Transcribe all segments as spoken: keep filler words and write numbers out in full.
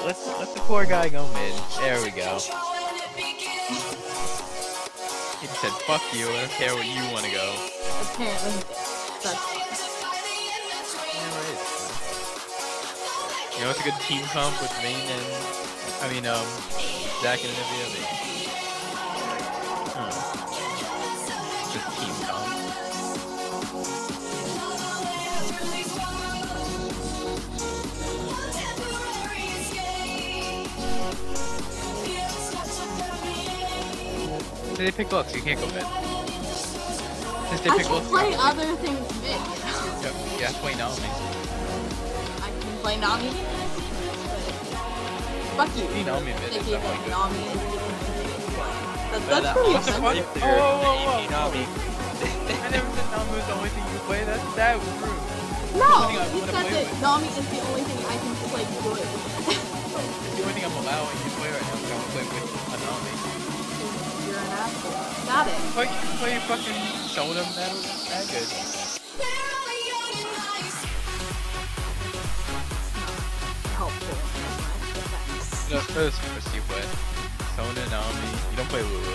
let's let the poor guy go mid. There we go. He said, "Fuck you. I don't care where you want to go." Apparently, that's fine. You know what's a good team comp with Vayne and I mean um Zach and Olivia? Hmm. Just team comp. Since they pick Lux, you can't go mid. Since they I pick can Lux, play you other things mid, you know? Yep, yeah, play Naomi. I can play Nami. Fuck you. Play Naomi mid. They It's gave not like like good. Nami and That's, But, that's uh, pretty what's the offensive. fuck? Oh, whoa, whoa, whoa, Nami. I never said Naomi was the only thing you could play. That that was rude. No, Only thing I you wanna said play that with. Nami is the only thing I can play good. It's the only thing I'm allowing you to play right now. So I'm play with a Naomi. You're an asshole. Got it. Play, play fucking Sona. That was that good. Helpful. No, first, first you play Sona, Naomi. You don't play Lulu.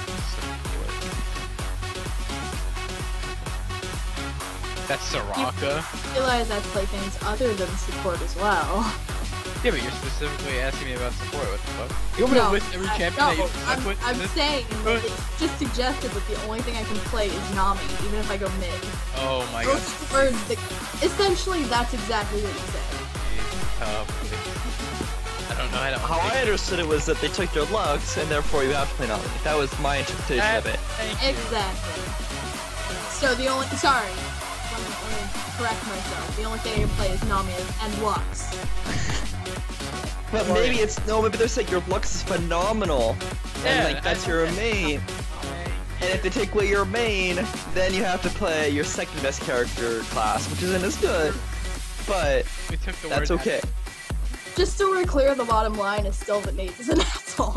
That's Soraka. You realize I play things other than support as well. Yeah, but you're specifically asking me about support. What the fuck? You want me to No, list every I- champion that no, you I'm, put in I'm this? saying that it's just suggested that the only thing I can play is Nami, even if I go mid. Oh my Or, god. or the, essentially, that's exactly what you said. Uh, I don't know how to. How I understood it was that they took your Lux, and therefore you have to play Nami. That was my interpretation of it. Thank you. Exactly. So the only sorry, let me, let me correct myself. The only thing I can play is Nami and Lux. But maybe it's no, maybe they're saying your Lux is phenomenal, Yeah, and like that's I- your main. And if they take away your main, then you have to play your second best character class, which isn't as good. But We took the that's word okay. Just so we're clear, the bottom line is still that Nate is an asshole.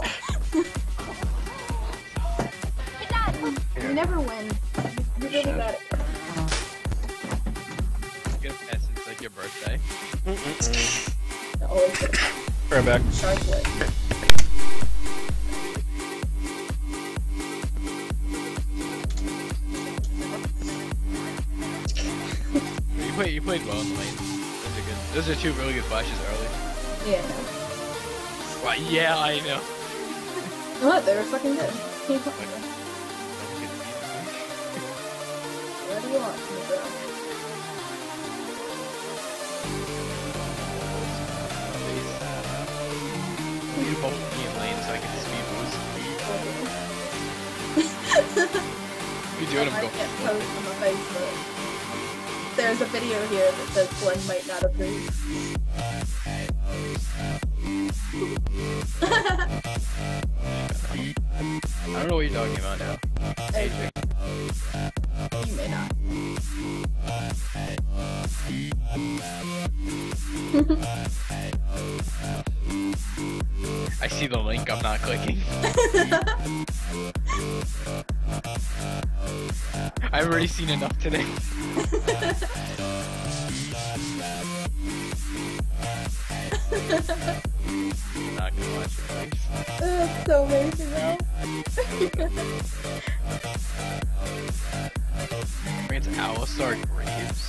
You never win. You're really bad at Good mess. It's like your birthday. always good. Right back. Shark wood. You played. You played well in the lane. Those are good. Those are two really good flashes early. Yeah. Well, yeah, I know. What? They were fucking good. Can you put me there? What do you want from me, bro? We need both be in lane so I can speed boost. You do it, I I'm might get going. post on the Facebook. There's a video here that says Glenn might not approve. I don't know what you're talking about now. I agree. You may not. I see the link, I'm not clicking. I've already seen enough today. I'm not gonna watch it, please. That's so amazing though. I mean, it's Alistar Graves.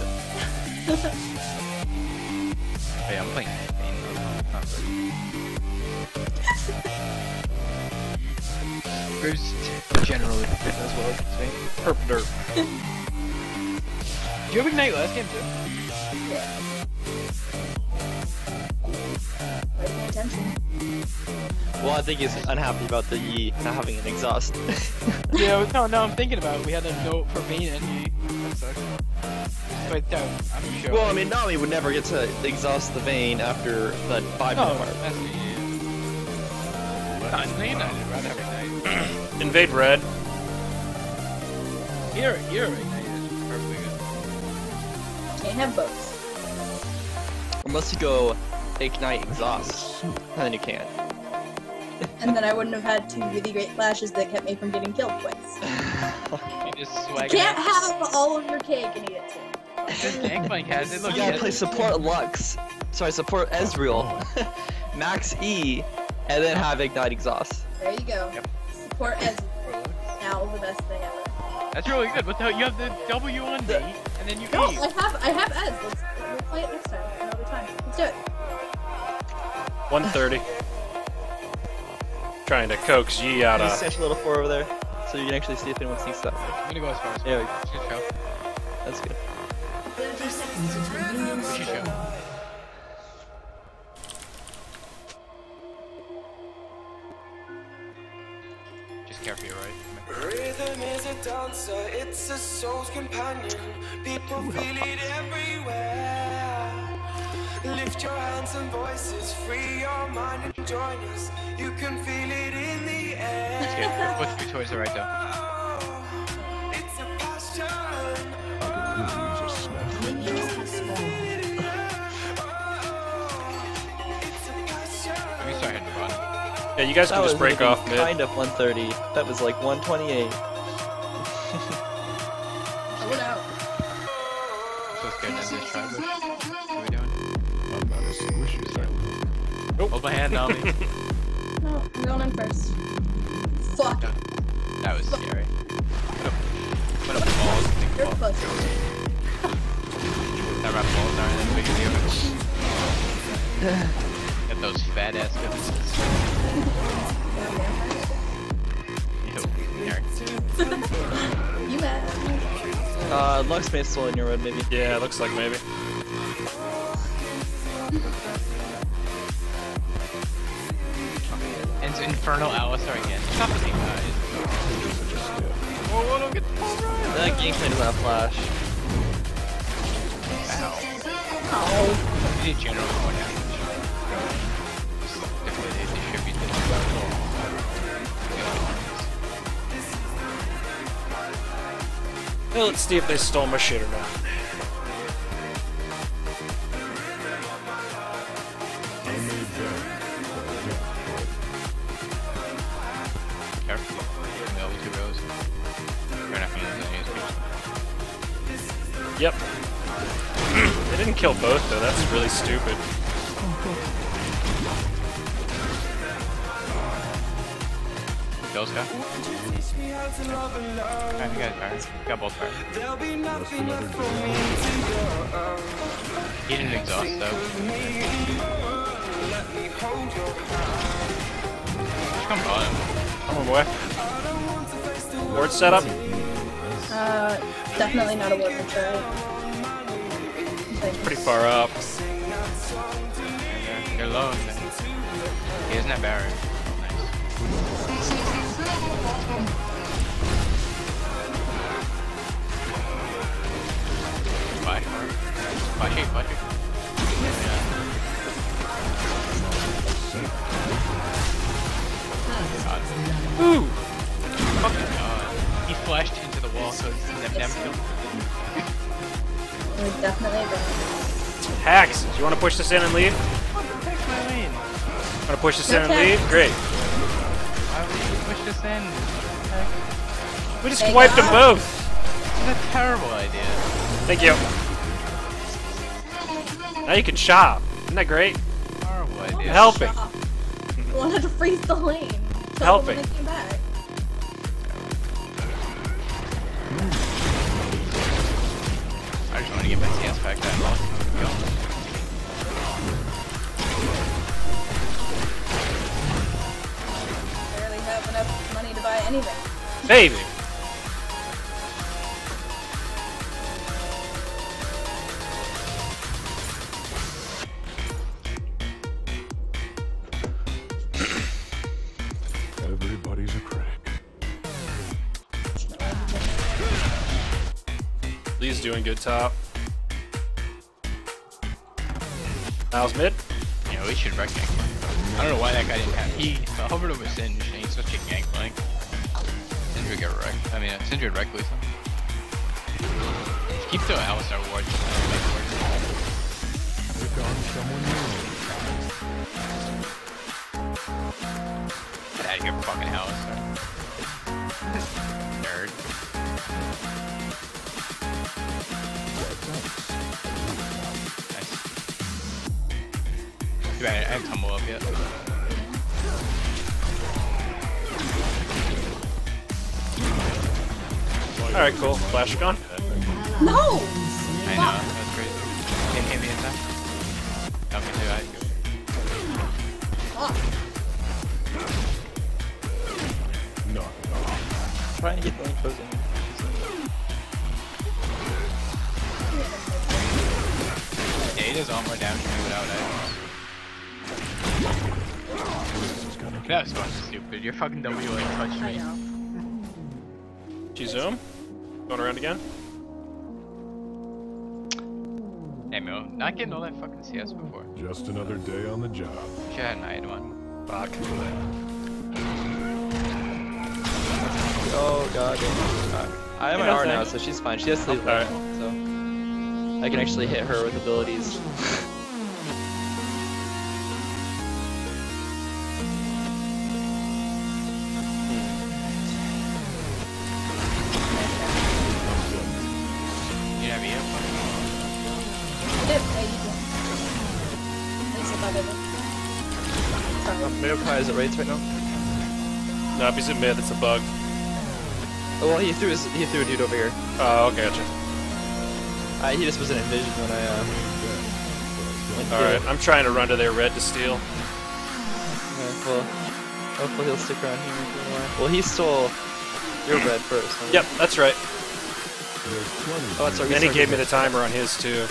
Hey, I'm playing Pain though. Not really. Graves generally as well as Pain. Herp derp. Did you have Ignite last game too? Yeah. Right, pay attention. Well, I think he's unhappy about the Yi not having an exhaust. Yeah, no, no, I'm thinking about it. We had a note for Vayne and Yi. That sucks. But uh, I'm sure. Well, I mean, Nami would never get to exhaust the vein after the five no, minute mark. that's the Yi. Not Vayne, I did run every night. Invade red. Here, here, Ignite is perfectly good. Can't have both. Unless you go ignite exhaust, and then you can. And then I wouldn't have had two really great flashes that kept me from getting killed twice. You just swag You it can't out. have all of your cake and eat it too. This Gangplank has it. Look, You he gotta has play it. support Lux. Sorry, support Ezreal. max E, and then have Ignite Exhaust. There you go. Yep. Support as now the best thing ever. That's really good. What the hell? You have the W on D, and then you No, E. I have I have Ez. Let's we'll play it next time. Another time. Let's do it. one thirty. Trying to coax Yi out Just of. stash a little four over there, so you can actually see if anyone sneaks up. I'm gonna go as far as There we go. We should show. That's good. thirty seconds until minions We should show. spawn. Just carefully, right? Rhythm is a dancer, it's a soul's companion. People feel it everywhere. Lift your hands and voices, free your mind and join us. You can feel it in the Let's air. get both your choices are right though. Oh, it's a passion. Minions have spawned. It's a passion. Let me start hitting the bottom. Yeah, you guys That can was just break maybe off mid. kind of one thirty. That was like one twenty-eight. Pull it out. So it's good. And this try bush. What are we doing? Hold my hand, Nami. No, I'm going in first. Fuck. That was scary. What a, what a balls. Big You're ball. pussy. That rap balls aren't as big as you. Got those fat ass guns. Ew, Eric. You mad? Uh, Lux may still in your road, maybe. Yeah, it looks like maybe. And it's Infernal Alistar again. It's not the same guys. Whoa, whoa, don't get the ball right. That gameplay doesn't have flash. Ow. Oh. You did generally more damage. Just differently they distribute this. Well, let's see if they stole my shit or not. Careful. The other two rows. You're not gonna use any of these. Yep. They didn't kill both though, that's really stupid. Those guys? I think I got fire. Got both fire. There'll be nothing left for me to go. He didn't exhaust though. Let me hold your hand. Just come bottom. I'm on my way. Ward setup. Uh, definitely not a word for try. Pretty far up. You're low. He doesn't have barrier. Nice. Flash. Flashy, flashy. God. Ooh! Fucking God. He flashed into the wall, so it's never, never killed. We're definitely going. Hacks, do you want to push this in and leave? What the heck's my lane? Want to push this in and Okay. leave? Great. Why would you push this in? Heck, We just Hey, wiped them guys. both. this is a terrible idea. Thank you. Now you can shop. Isn't that great? Horrible idea. Helping. Stop. I wanted to freeze the lane. Till Helping. When they came back. I just want to get my C S back that lost. Go. Barely have enough money to buy anything. Baby. Everybody's a critic. Lee's doing good top. Miles mid. You know, we should wreck gank. I don't know why that guy didn't have. He hovered over Singe and he's such a gangplank. Singe would get wrecked. I mean, uh, Singe would wreck Lisa. Keep the Alistar ward. Just to make it work. Pick on someone new. Get out of here, fucking Alistar. Nerd. Nice. Get Right, I haven't tumble up yet. Alright, cool. Flash gone. No! I know, that's crazy. Didn't hit me in time. Okay, too, I go. Fuck. No, Trying to get the infos in. Yeah, he does all more damage to me without it. That was fucking stupid. Your fucking W like touched I me. know. She zoom. Going around again. Hey, Mo, not getting all that fucking C S before. just another day on the job. Should have had an item on. Fuck. Oh god. Alright. I have my Yeah, R now, thank- so she's fine. She has sleep Alright. level, so I can actually hit her with abilities. You have E F? I did. I did. Thanks if I didn't. Sorry. Mayokai is at rates right now. No, if he's in mid, it's a bug. Oh well, he threw his, he threw a dude over here. Oh, okay, gotcha. Uh, he just wasn't envisioned when I uh. went through. Alright, I'm trying to run to their red to steal. Okay, well, hopefully he'll stick around here for a while. Well, he stole your red first. huh? Yep, that's right. There's plenty. Oh, it's our And he gave me the timer on his too.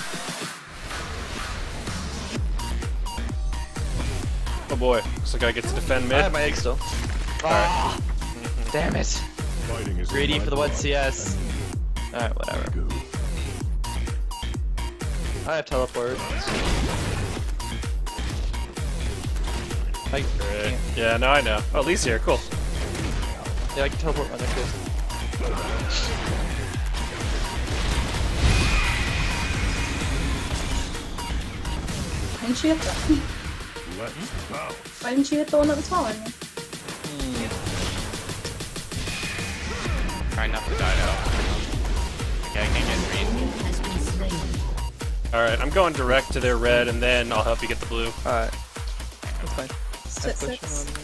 Oh boy, looks like I get to defend I mid. have my egg still. Alright. Damn it. Fighting is in Greedy my for the one blood. C S. Alright, whatever. Go. I have teleport. I can't. Yeah, no, I know. Oh, Lee's here, cool. Yeah, I can teleport my next guy. Why didn't you hit that? Let's bow. Why didn't you hit the one that was following me? Trying not to die out. Okay, I can't get green. Has been slain. Alright, I'm going direct to their red and then I'll help you get the blue. Alright. That's fine. Six, Push six. him on me.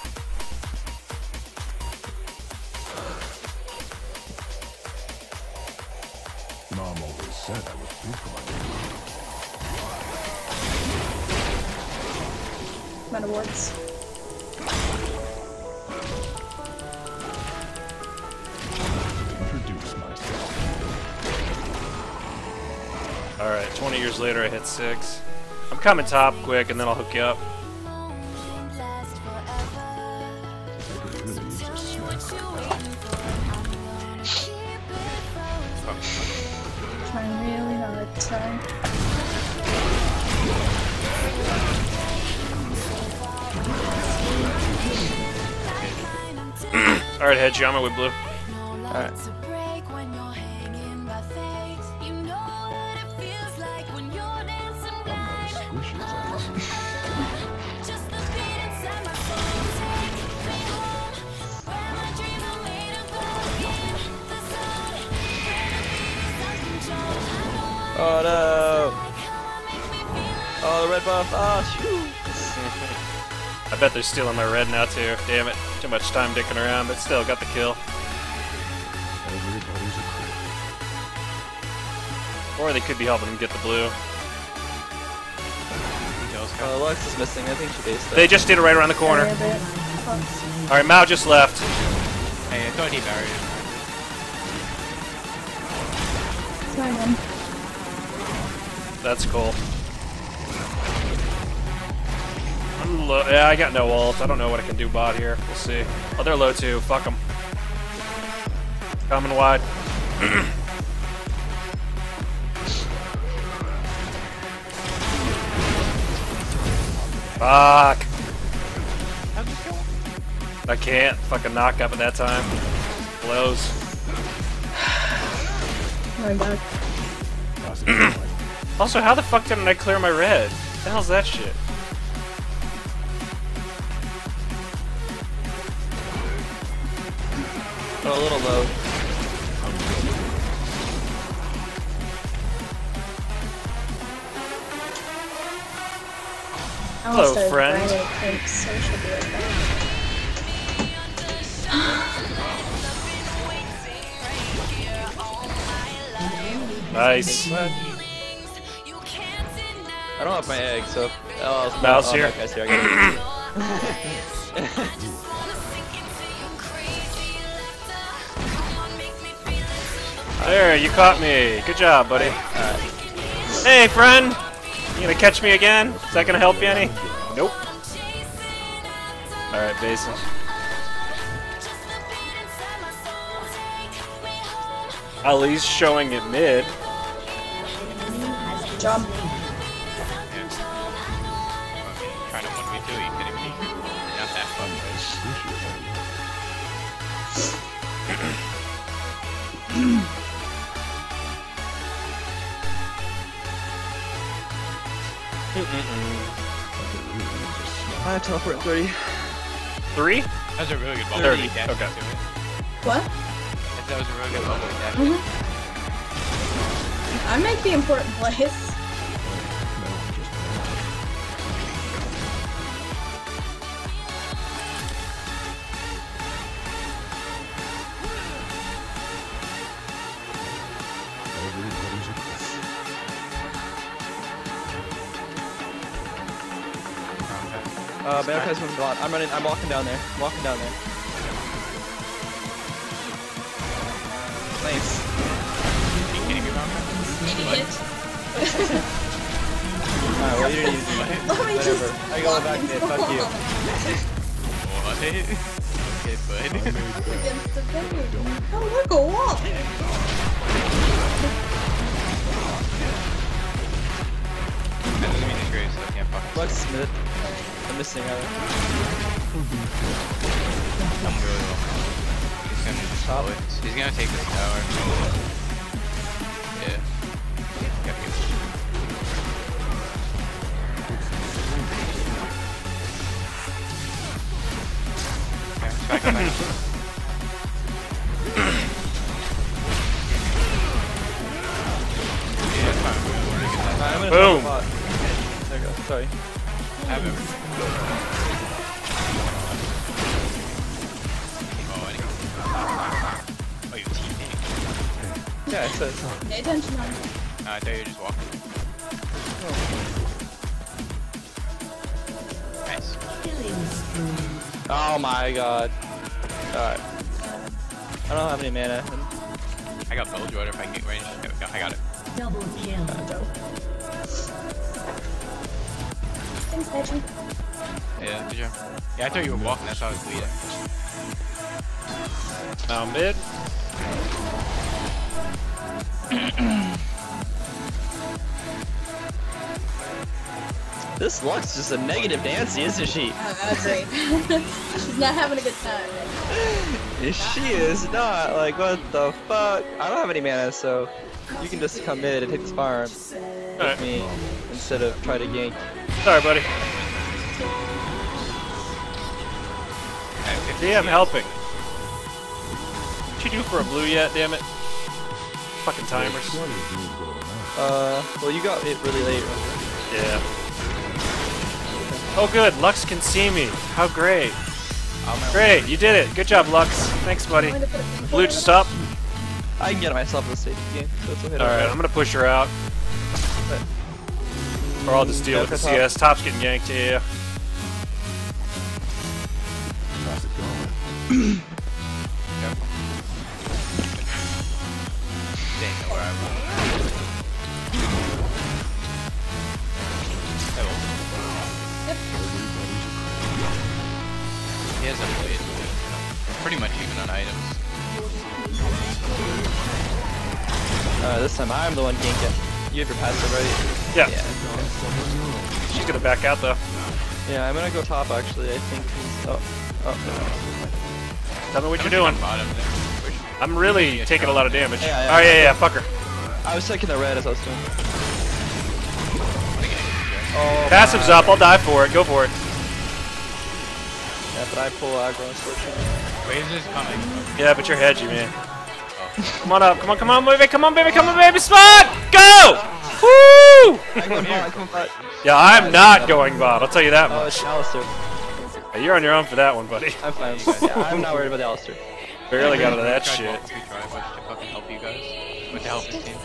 Mom always said I would poop on Mana wards. you. Introduce myself. Alright, twenty years later I hit six. I'm coming top quick and then I'll hook you up. Really needs a snack. Trying really hard. Sorry. Alright, head you, I'm with blue. Alright. I'm not as squishy as I was. Oh no! Oh, the red buff! Ah, shoot! I bet they're stealing my red now too. Damn it. Too much time dicking around, but still got the kill. Everybody's a critic. Or they could be helping them get the blue. Oh, Lux is missing. I think she based that. They just did it right around the corner. Sorry a bit. Fuck. Alright, Mao just left. Hey, I thought he buried him. Sorry, man. That's cool. I'm low. Yeah, I got no ult. I don't know what I can do bot here. We'll see. Oh, they're low too. Fuck them. Coming wide. Fuck. I can't. Fucking knock up at that time. Blows. My bad. Also, how the fuck didn't I clear my red? What the hell's that shit? Oh, a little low. I Hello, started friend. grinding kinks, so I should be right back. Nice. I don't have my egg, so. Oh, it's Mouse oh, here. Okay, here. I got it. There, you caught me. Good job, buddy. Hey, friend. You gonna catch me again? Is that gonna help you any? Nope. All right, Basin. Ali's showing it mid. Jump. Trying to one v two, are you kidding me? Not that fun. I teleport in thirty. Three? That was a really good bubble. thirty. Dash Okay. into it. What? That was a really good bubble. Dash Mhm. I make the important plays. Everybody's a cook. Uh, Banokai's moving a lot. I'm running. I'm walking down there. I'm walking down there. Nice. Are you kidding me, Ronka? Idiot. Alright, well, you didn't even do Let me Whatever. just I go back there. Fuck you. What? Okay, bud. against the building. Oh, look, a wall. That doesn't mean he's great, so I can't fuck him. Flex Smith. I'm missing out. I'm really low. He's gonna just Top. blow it. He's gonna take this tower. Yeah. Gotta give it. Okay, let's back up, back up. Yeah, it's fine. We're gonna get that. Alright, I'm gonna Boom. top bot. There you go. Sorry. Have everything. Oh, anyway. Oh, you teammate. Yeah, it says. Pay attention, man. Uh, I thought you were just walking. Nice. Killing spree. Oh my god. Alright. I don't have any mana. I got Belljoy if I can get range. There we go. I got it. Double kill. Thanks, Patrick. Yeah, good job. Yeah, I thought you were walking. That's how I was leading. Now mid. This Lux is just a negative Nancy, isn't she? Oh, I agree. She's not having a good time. She is not. Like, what the fuck? I don't have any mana, so you can just come in and hit this farm with Alright. me instead of try to gank. Sorry, buddy. See, I'm helping. What you do for a blue yet, damn it? Fucking timers. What is doing going on? Uh, well, you got it really late. Yeah. Oh good, Lux can see me. How great. Great, you did it. Good job, Lux. Thanks, buddy. Blue, just up. I can get myself a safety game, so it's okay. Alright, I'm gonna push her out. Or I'll just deal with the C S. Top's getting yanked, yeah. How's it going? Dang, know where I was. Hello. He hasn't played. Pretty much even on items. Alright, this time I'm the one ganking. You have your passive, right? Yeah. Yeah. She's gonna back out though. Yeah, I'm gonna go top actually. I think he's. Oh. Oh. Tell me what you're Someone doing. bottom there. Push. I'm really taking a lot of damage. Yeah, yeah. Oh yeah, yeah, fuck her. I was taking the red as I was doing. What a game. Oh. Passive's my. up, I'll die for it. Go for it. Yeah, but I pull aggro unfortunately. Waves is coming. Yeah, but you're hedgy, man. Come on up, come on, come on, baby, come on, baby, come on, baby, spot! Go! Woo! Woo! I come bot, I come bot. Yeah, I'm not going bot. I'll tell you that Oh, much. it's Alistair. Hey, you're on your own for that one, buddy. I'm fine. Yeah, I'm not worried about the Alistair. Barely got out of that Tried shit. to try to fucking help you guys. With the help of his team.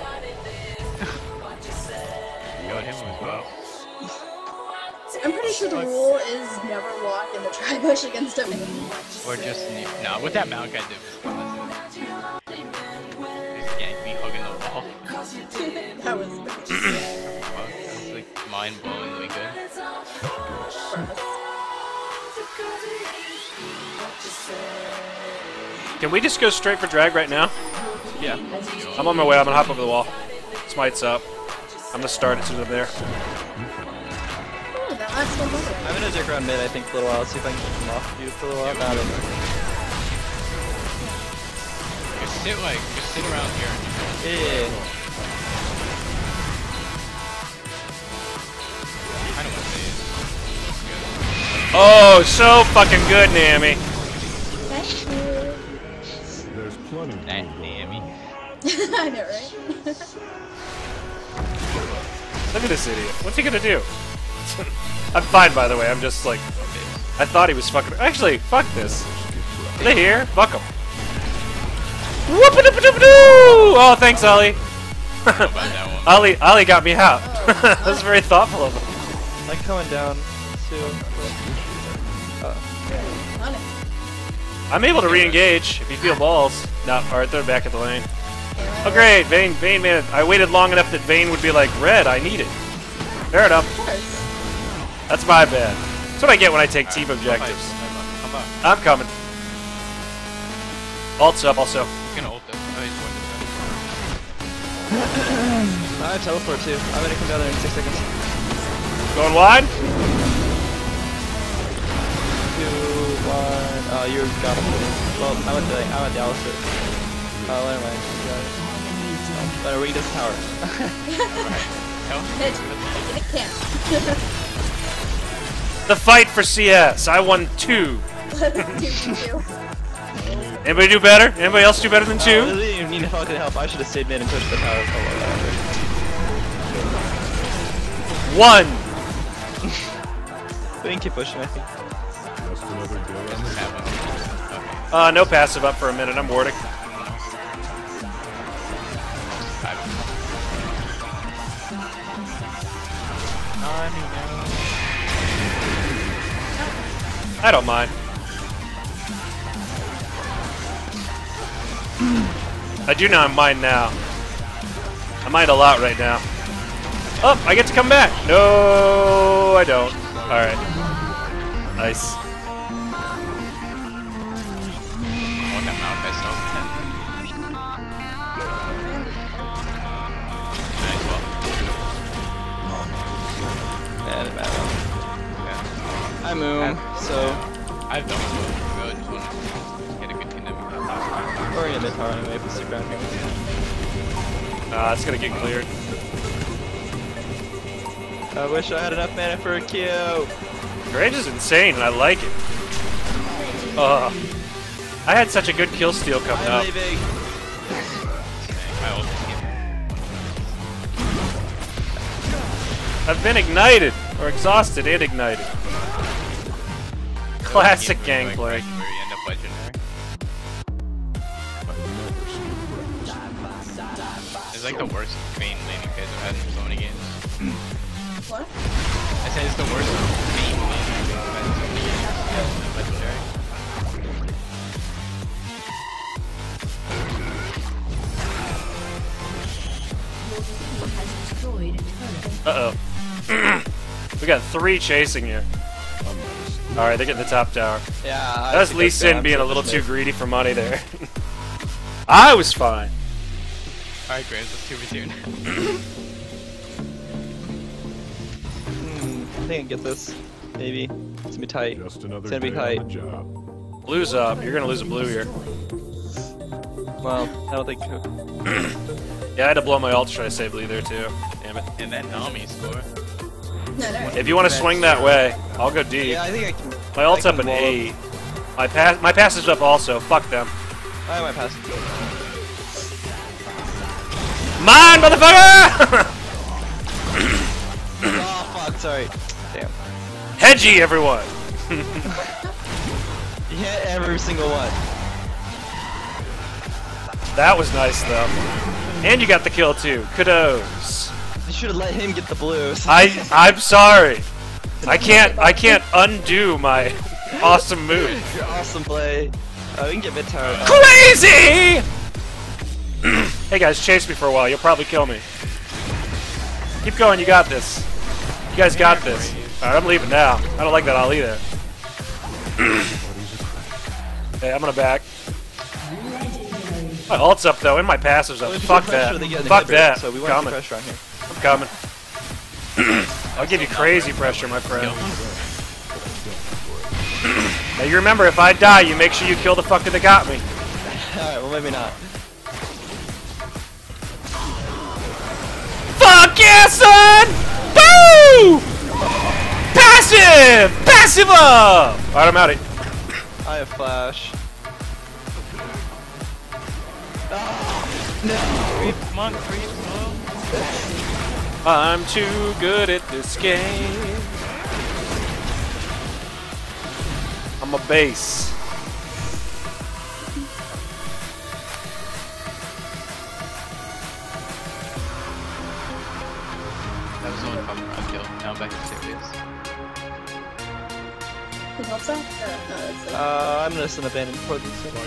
Got him as well. I'm pretty sure the rule is never walk in the tri bush against a main. Or just nah. What that Malachi did was fun. Just yank me hugging the wall. That was Fuck, that was like mind-blowingly good. Can we just go straight for drag right now? Yeah. I'm on my way. I'm gonna hop over the wall. Smite's up. I'm gonna start as soon as I'm there. Oh, that last one was it. I'm gonna dick around mid, I think, for a little while. See if I can get them off you for a little while. Nah, I don't know. Just sit like, just sit around here. Yeah. I don't want to say it. Oh, so fucking good, Nami. Thank you. There's plenty of That room to Nami. I know, right? Look at this idiot. What's he gonna do? I'm fine, by the way. I'm just like, I thought he was fucking. Actually, fuck this. Are they here? Fuck them. Oh, thanks, Ollie. How about that one? Ollie, Ollie got me out. That was very thoughtful of him. Like coming down too. Uh, On it. I'm able to re-engage if you feel balls. No, alright, they're back at the lane. Oh great, Vayne, Vayne man. I waited long enough that Vayne would be like, red, I need it. Fair enough. Of course. That's my bad. That's what I get when I take team objectives. Come on. I'm coming. Ult's up also. He's gonna ult this. Oh, he's going this I have teleport too. I'm gonna come down there in six seconds. Going wide? Two, one. Oh, you got him. Well, I went to the, I went to Alistair. Oh, never mind. You got it. Oh, better read this tower. Hit. It can't. The fight for C S. I won two. two, two. Anybody do better? Anybody else do better than Oh, two? I didn't even need to fucking help. I should have stayed mid and pushed the tower. Oh, One. we can keep pushing, I think. just another day on the one. Uh, no passive up for a minute. I'm warding. I don't mind. I do not mind now. I mind a lot right now. Oh, I get to come back. No, I don't. All right. Nice. I want that Malachi stuff. Nice, well. Yeah, it matter. Yeah. I moon, so I've done it before. I just want to get a good kingdom. we're in mid tower anyway if we stick around here. Nah, it's gonna get cleared. I wish I had enough mana for a Q. Range is insane, and I like it. Ugh. I had such a good kill steal coming I'm up. leaving. My ult just came. I've been ignited, or exhausted and ignited. Classic Game where, gameplay. like, where you end up legendary. It's like the worst main laning phase I've had in so many games. What? I said it's the worst main laning phase I've had in so many games. Legendary. has destroyed a turret. Uh oh. We got three chasing you. Alright, they're getting the top tower. Yeah. I That was think Lee that's Sin bad. being a I'm little just too mid. greedy for money there. I was fine. Alright, Graves, let's see what we do. Hmm, I think I can get this. Maybe. It's gonna be tight. Just another It's gonna be day tight. on the job. Blue's up. You're gonna lose a blue here. Well, I don't think. Yeah, I had to blow my ult to try to save blue there too. Damn it. And that Nami score. No, no. If you want to swing that way, I'll go deep. Yeah, I think I can. My ult's I up can an wall eight. My pass, my pass is up also. Fuck them. I might pass. Mine, motherfucker! fuck, sorry. Damn. Hedgie, everyone! You hit every single one. That was nice, though. And you got the kill, too. Kudos. You should have let him get the blues. I, I'm sorry. I can't, I can't undo my awesome move. Your awesome play. Oh, we can get mid tower. Crazy! Hey guys, chase me for a while. You'll probably kill me. Keep going. You got this. You guys got this. All right, I'm leaving now. I don't like that Ali there. Hey, I'm gonna back. My ult's up though, and my passive's up. Well, if you Fuck put that. pressure, they get Fuck inhibited, that. So we I'm want coming. pressure on here. I'm coming. I'll give you crazy pressure, my friend. Now you remember, if I die, you make sure you kill the fucker that got me. Alright, well maybe not. Fuck yeah, son! Boo! Passive! Passive up! Alright, I'm out of I have flash. Come on, freeze, I'm too good at this game. I'm a base. That was the only problem around kill. Now I'm back to serious. Who helps that? Or, no, that's it. Uh, I'm gonna send abandon before this thing.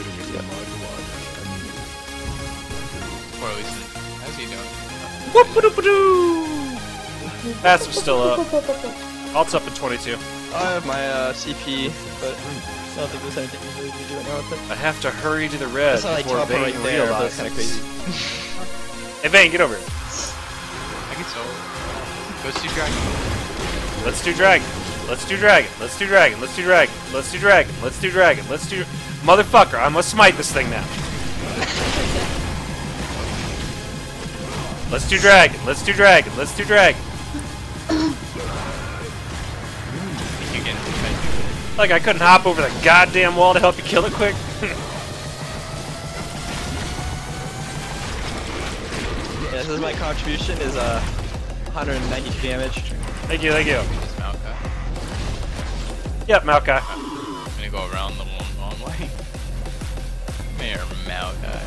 Or at least, how's he doing? Whoop-a-doop-a-doo! Passive's still up. Alt's up at twenty-two. I have my uh, C P, but I don't think there's anything we really do right now with it. I have to hurry to the red That's not like before top Vayne right there, but it's realizes. kind of crazy. Hey Vayne, get over here. I can solo. Go see Dragon. Let's do dragon. Let's do dragon. Let's do dragon. Let's do dragon. Let's do dragon. Let's do dragon. Let's do. Motherfucker! I'm gonna smite this thing now. Let's do dragon. Let's do dragon. Let's do dragon. You can Like I couldn't hop over the goddamn wall to help you kill it quick. Yeah, this is my contribution is uh, one hundred ninety damage. Thank you. Thank you. just Maokai. Yep, Maokai. I'm gonna go around the long, long way. There, Maokai.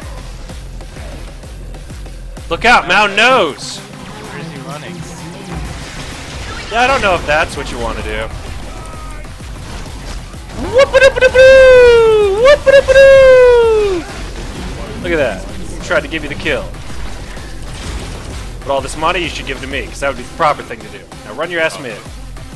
Look out, Mao knows. Where is he running? Yeah, I don't know if that's what you want to do. Whoop-a-doop-a-doop-a-doo! Whoop-a-doop-a-doo! Look at that. Tried to give you the kill. But all this money you should give to me, because that would be the proper thing to do. Now run your ass mid.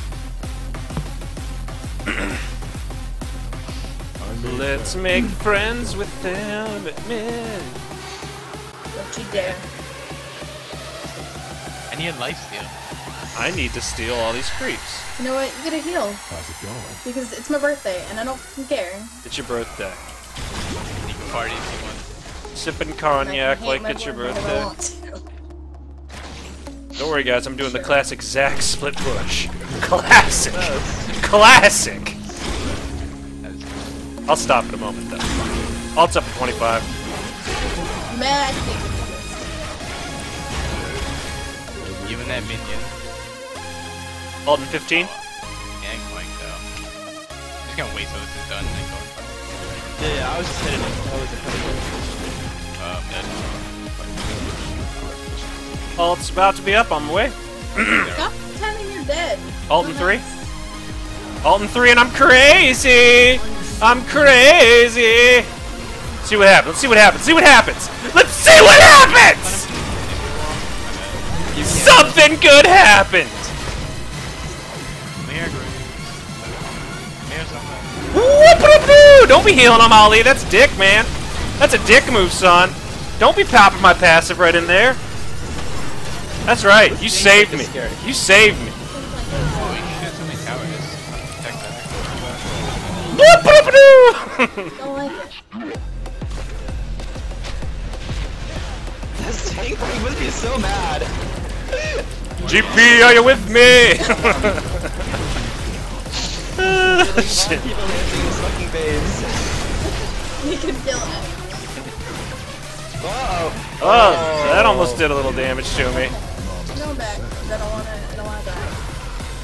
Let's make friends with them at mid. Don't you dare. I need a lifesteal. I need to steal all these creeps. You know what? You gotta heal. How's it going? Because it's my birthday and I don't care. It's your birthday. You can party if you want. Sipping And I cognac can like hate it's my your boyfriend if I birthday. want to. Don't worry, guys. I'm doing the classic Zack split push. Classic. Classic. I'll stop in a moment, though. Alt's up at twenty-five. Man, I think Even that minion. Alt in fifteen. Gank flank though. Just gonna wait till this is done and then go. Yeah, yeah, I was just hitting it. I wasn't coming Um, dead. Alt's about to be up on my way. stop pretending you're dead. Alt in three. Alt in three, and I'm crazy. I'm crazy. See what happens. Let's see what happens. See what happens. Let's see what happens. Something good happened. Mayor Green. Mayor's on that. Whoop-a-doo! Don't be healing on Ollie. That's dick, man. That's a dick move, son. Don't be popping my passive right in there. That's right. You saved me. You saved me. Holy shit, so many towers. Check that. Whoop-a-doo! Don't like it. This tank thing would be so mad. G P, are you with me? Shit. People dancing in this fucking base. You can kill it. Uh-oh. Oh, that almost did a little damage to me. No back. I don't wanna I don't wanna die.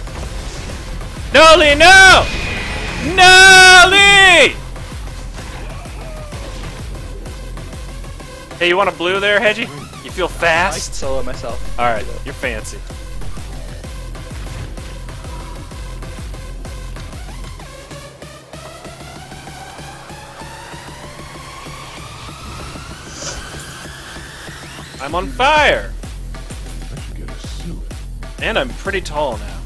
No, Lee, no! No, Lee! Hey, you want a blue there, Hedgie? You feel I can fast? solo myself. Alright, you're fancy. I'm on fire! I should get a suit. And I'm pretty tall now.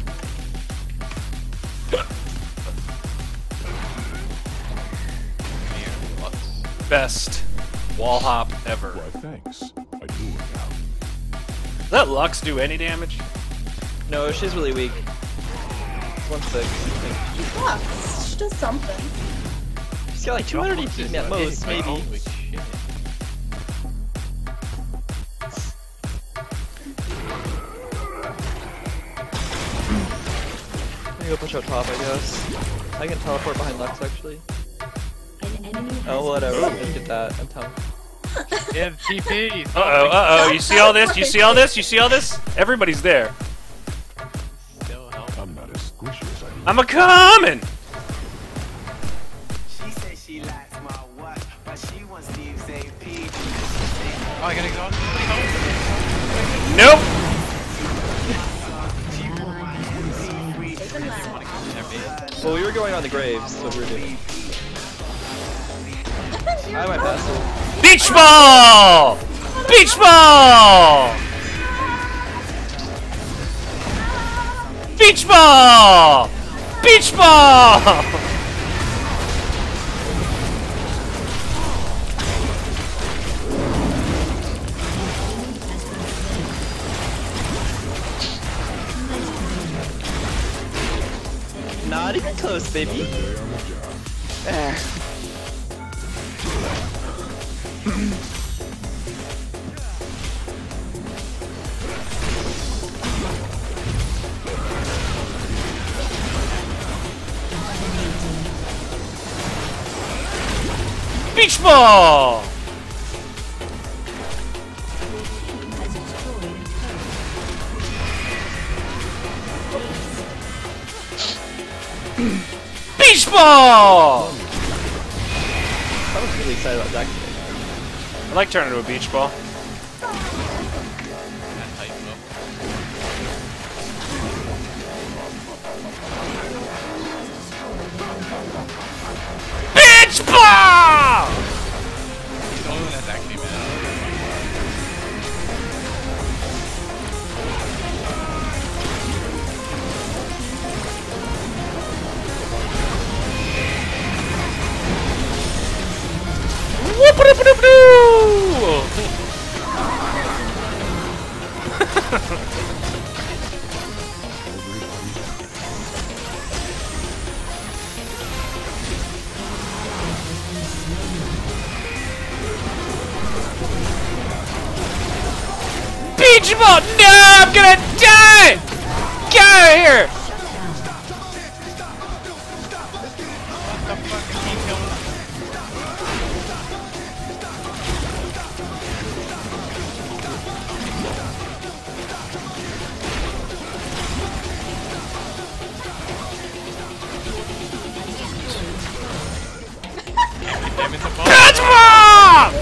Best wall hop ever. Why, thanks. I do it now. Does that Lux do any damage? No, she's really weak. one six. Sucks. She does something. She's got like two hundred E P at most, maybe. Holy shit. I'm gonna go push out top, I guess. I can teleport behind Lux, actually. An enemy has Oh, whatever. Let's get that. I'm telling. You have T P. Uh oh, uh oh. You see all this? You see all this? You see all this? Everybody's there. Still help. I'm not as squishy as I I'm a coming! She said she likes my watch, but she wants Steve's A P. Oh, I got exhausted. Nope! Take them Well, we were going on the graves, so we were doing. I might pass it. Beach ball! Beach ball! Beach ball! Beach ball! Not even close, baby. Eh. Beach ball! has destroyed a turret. Beach ball! I was really excited about that today. I like turning into a beach ball. Beach ball! The only one that's actually bad. Beach ball! No, I'm gonna die! Get out of here! Damn it, the ball. Beach ball!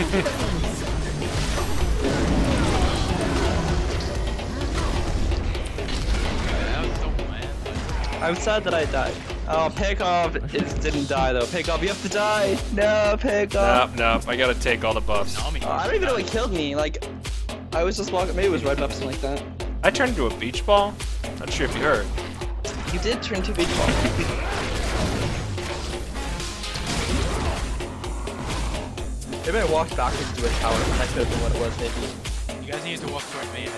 That was so bland. I'm sad that I died. Oh, Pickoff is didn't die though. Pickoff, you have to die. No, Pickoff. Nope, nope. I gotta take all the buffs. Nami. Oh, I don't even know what killed me. Like, I was just walking. Maybe it was right up something like that. I turned into a beach ball. Not sure if you heard. You did turn to beach ball. Maybe I walked backwards to a tower. That could have been what it was, maybe. You guys need to walk toward me.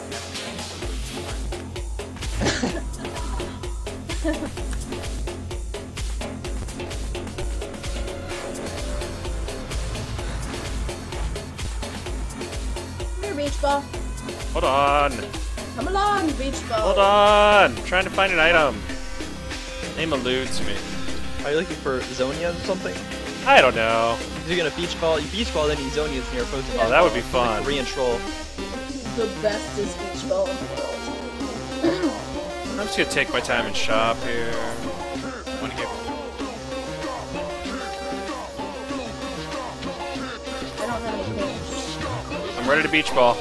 Come here, beach ball. Hold on. Come along, beach ball. Hold on. I'm trying to find an item. Name eludes me. Are you looking for Zonias or something? I don't know. If you're gonna beach ball, you beach ball, then you Zonias near opposing. Oh, that would be Like fun. Korean troll. The bestest beach ball in the world. I'm just gonna take my time and shop here. One hit. I don't have any pings. I'm ready to beach ball.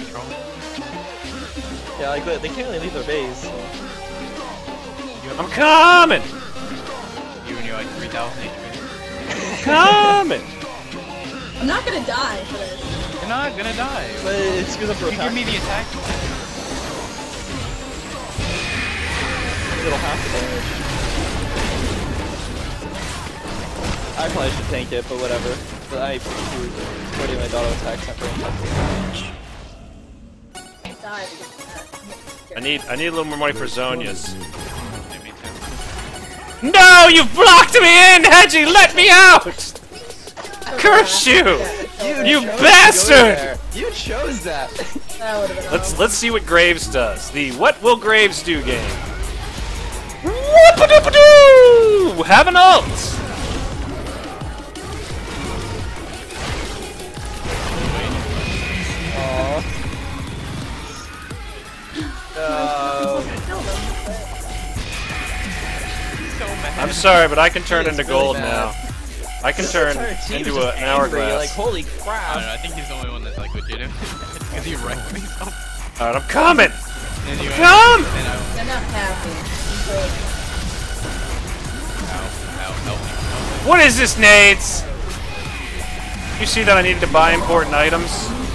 Yeah, like they can't really leave their base. So. I'm coming! You and you're like three thousand H P. Coming! I'm not gonna die for this. You're not gonna die. But it's good for You attack. give me the attack. It'll have to damage. I probably should tank it, but whatever. But I do forty minute auto attack separate. I died against that. I need I need a little more money for Zonia's. No, you blocked me in, Hedgie! Let me out! Curse you! You bastard! You chose that! That would've been Let's let's see what Graves does. The What Will Graves Do game. Whoop-a-doop-a-doo! Have an ult! Aww. Uh, I'm sorry, but I can turn into He's really gold mad. now. I can turn entire team into is a, just an angry, hourglass. Like, holy I don't crap. know, I think he's the only one that's like legitimate. Because he wrecked me so. Alright, I'm coming! And you Come! And I, I'm not happy. ow, ow, help me, help me. What is this, nades? You see that I needed to buy important items?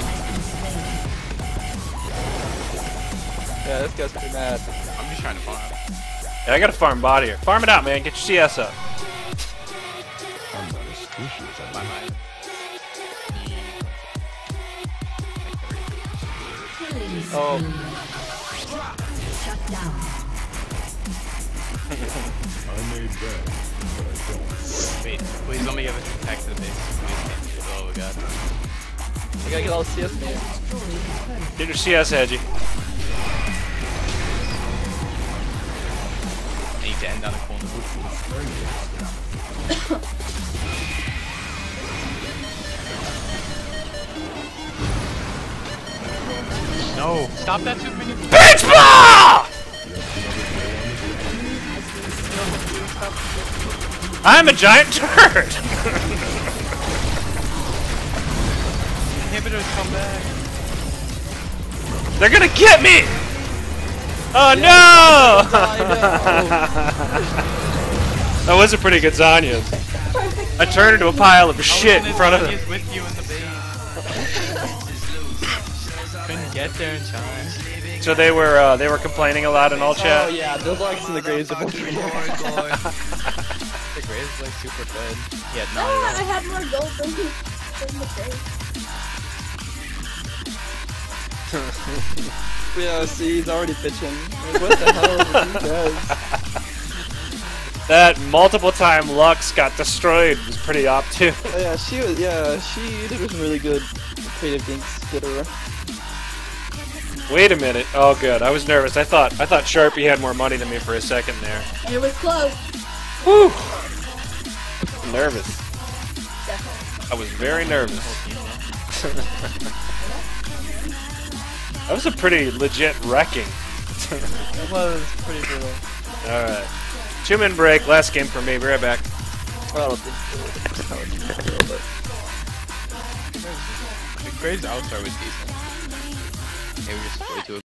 Yeah, this guy's pretty mad. I'm just trying to farm. Yeah, I gotta farm bot here. Farm it out, man. Get your C S up. I'm not as squishy as I My like. mind. Oh, Shut down. I may beg, but I don't. Wait, please let me give it back to the base. Please, oh god. I gotta get all the C S man. Get your C S, Hedgie. I need to end on a corner. No, stop that two minutes. Beach ball! I'm a giant turd! Inhibitors come back. They're gonna get me! Oh no! That was a pretty good Zanya. I turned into a pile of shit in front of them. With you in the base. Couldn't get there in time. So they were uh, they were complaining a lot in all Oh chat. yeah, the Lux and the Graves are both pretty The Graves is like super good. Yeah, not Ah, at I all. had more gold than you. Than the face. Yeah, see, he's already bitching. Like, what the hell is he does? That multiple time Lux got destroyed was pretty op too. Oh, yeah, she was, yeah, she did some really good creative things. Did her. Wait a minute. Oh good. I was nervous. I thought I thought Sharpie had more money than me for a second there. It was close. Whew. Nervous. Definitely. I was very nervous. That was a pretty legit wrecking. It was pretty brutal. Alright. Two minute break, last game for me. Be right back. Well, I don't think so. That was brutal, but The Graves outside was decent. They were just way too